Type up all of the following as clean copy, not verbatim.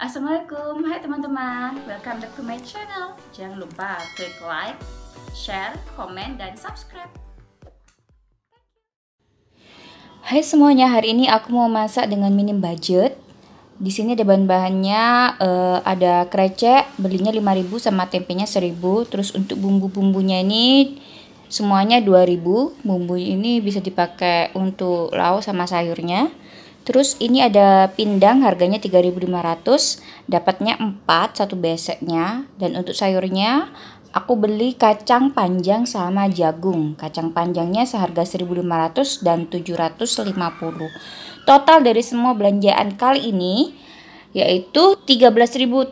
Assalamualaikum, hai teman-teman, welcome back to my channel. Jangan lupa klik like, share, komen, dan subscribe. Hai semuanya, hari ini aku mau masak dengan minim budget. Di sini ada bahan-bahannya, ada krecek, belinya 5.000 sama tempenya 1.000. Terus untuk bumbu-bumbunya ini semuanya 2.000. Bumbu ini bisa dipakai untuk lauk sama sayurnya. Terus ini ada pindang, harganya 3.500, dapatnya 4 satu beseknya. Dan untuk sayurnya aku beli kacang panjang sama jagung. Kacang panjangnya seharga 1.500 dan 750. Total dari semua belanjaan kali ini yaitu 13.750.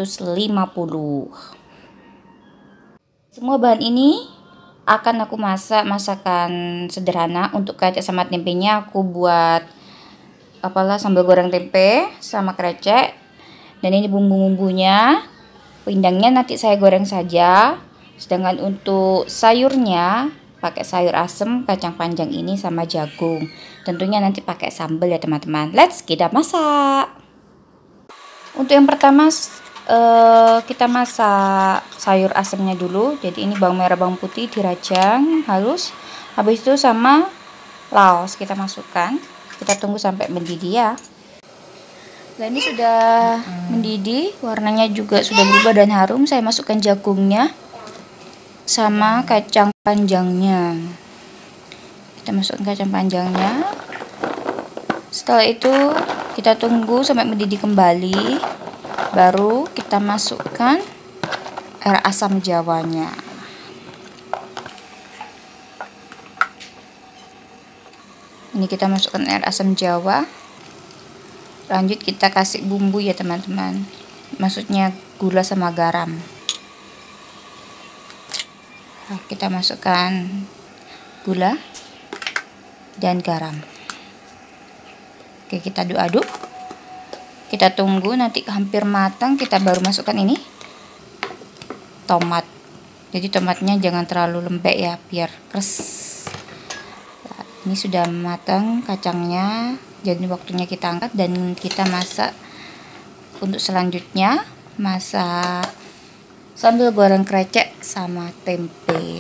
Semua bahan ini akan aku masak masakan sederhana. Untuk kacang sama tempenya aku buat sambal goreng tempe sama krecek. Dan ini bumbu-bumbunya. Pindangnya nanti saya goreng saja. Sedangkan untuk sayurnya pakai sayur asem, kacang panjang ini sama jagung. Tentunya nanti pakai sambal ya teman-teman. Let's kita masak. Untuk yang pertama kita masak sayur asemnya dulu. Jadi ini bawang merah, bawang putih dirajang halus. Habis itu sama laos kita masukkan. Kita tunggu sampai mendidih ya. Nah ini sudah mendidih, warnanya juga sudah berubah dan harum. Saya masukkan jagungnya sama kacang panjangnya. Kita masukkan kacang panjangnya. Setelah itu kita tunggu sampai mendidih kembali. Baru kita masukkan air asam jawanya. Ini kita masukkan air asam jawa. Lanjut kita kasih bumbu ya teman-teman. Maksudnya gula sama garam. Nah, kita masukkan gula dan garam. Oke, kita aduk-aduk. Kita tunggu nanti hampir matang, kita baru masukkan ini tomat. Jadi tomatnya jangan terlalu lembek ya, biar keras. Ini sudah matang kacangnya, jadi waktunya kita angkat dan kita masak. Untuk selanjutnya masak sambal goreng krecek sama tempe.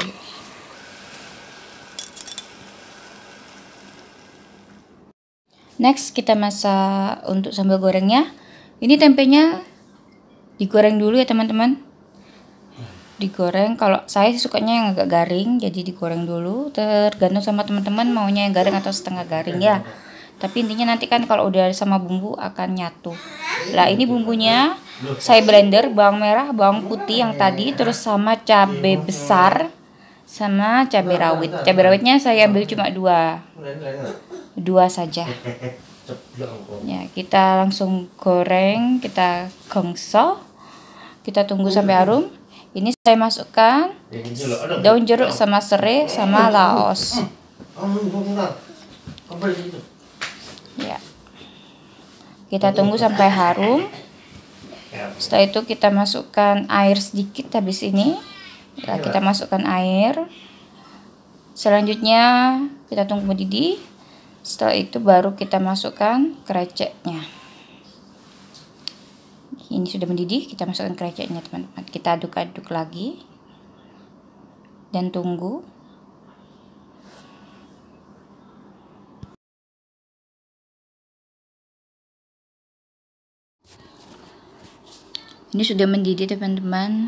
Next kita masak untuk sambal gorengnya. Ini tempenya digoreng dulu ya teman-teman. Digoreng, kalau saya sukanya yang agak garing, jadi digoreng dulu. Tergantung sama teman-teman maunya yang garing atau setengah garing ya. Tapi intinya nanti kan kalau udah sama bumbu akan nyatu. Lah ini bumbunya saya blender, bawang merah, bawang putih yang tadi, terus sama cabai besar sama cabai rawit. Cabai rawitnya saya ambil cuma dua saja. Ya, kita langsung goreng, kita gongso. Kita tunggu sampai harum. Ini saya masukkan daun jeruk sama serai sama laos. Ya. Kita tunggu sampai harum. Setelah itu kita masukkan air sedikit habis ini. Nah, kita masukkan air. Selanjutnya kita tunggu mendidih. Setelah itu baru kita masukkan kreceknya. Ini sudah mendidih, kita masukkan kreceknya teman-teman. Kita aduk-aduk lagi dan tunggu. Ini sudah mendidih teman-teman.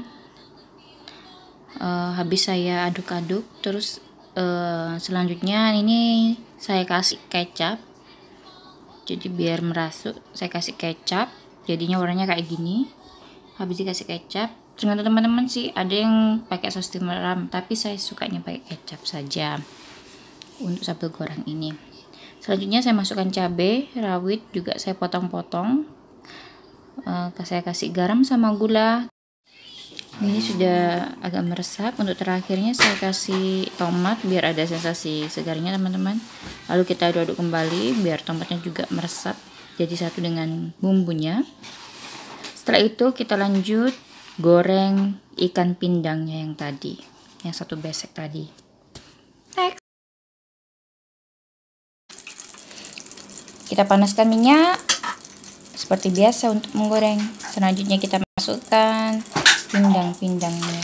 Habis saya aduk-aduk, terus selanjutnya ini saya kasih kecap. Jadi biar merasuk, saya kasih kecap. Jadinya warnanya kayak gini. Habis dikasih kecap, tergantung teman-teman sih, ada yang pakai saus tiram, tapi saya sukanya pakai kecap saja untuk sambal goreng ini. Selanjutnya saya masukkan cabai rawit, juga saya potong-potong. Saya kasih garam sama gula. Ini sudah agak meresap. Untuk terakhirnya saya kasih tomat biar ada sensasi segarnya teman-teman. Lalu kita aduk-aduk kembali biar tomatnya juga meresap jadi satu dengan bumbunya. Setelah itu kita lanjut goreng ikan pindangnya yang tadi, yang satu besek tadi. Next. Kita panaskan minyak. seperti biasa untuk menggoreng. Selanjutnya kita masukkan pindang-pindangnya.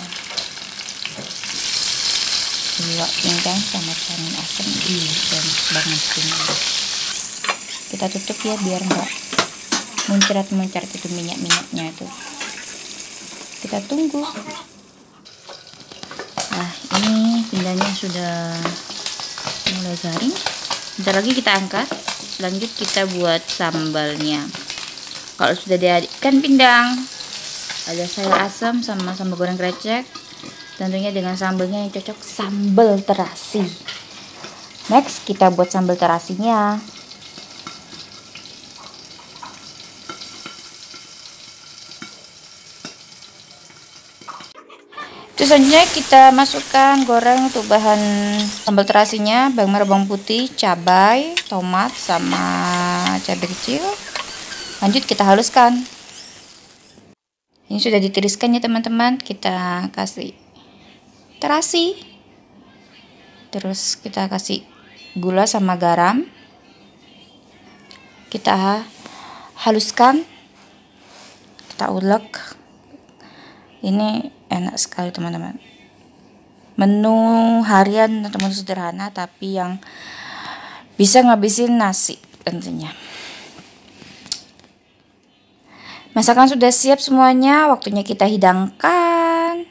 2 pindang sama cabai asam dan bawang putih. Kita tutup ya biar enggak muncrat itu minyak-minyaknya itu. Kita tunggu. Nah, ini pindangnya sudah mulai garing. Bentar lagi kita angkat. Lanjut kita buat sambalnya. Kalau sudah diadukkan pindang, ada sayur asam sama sambal goreng krecek. Tentunya dengan sambalnya yang cocok, sambal terasi. Next kita buat sambal terasinya. Selanjutnya kita masukkan goreng untuk bahan sambal terasinya, bawang merah, bawang putih, cabai, tomat, sama cabai kecil. Lanjut kita haluskan. Ini sudah ditiriskan ya teman-teman. Kita kasih terasi. Terus kita kasih gula sama garam. Kita haluskan. Kita ulek. Ini enak sekali teman-teman. Menu harian atau menu sederhana tapi yang bisa ngabisin nasi tentunya. Masakan sudah siap semuanya, waktunya kita hidangkan.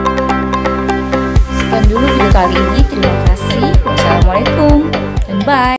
Dulu video kali ini, terima kasih, wassalamualaikum dan bye.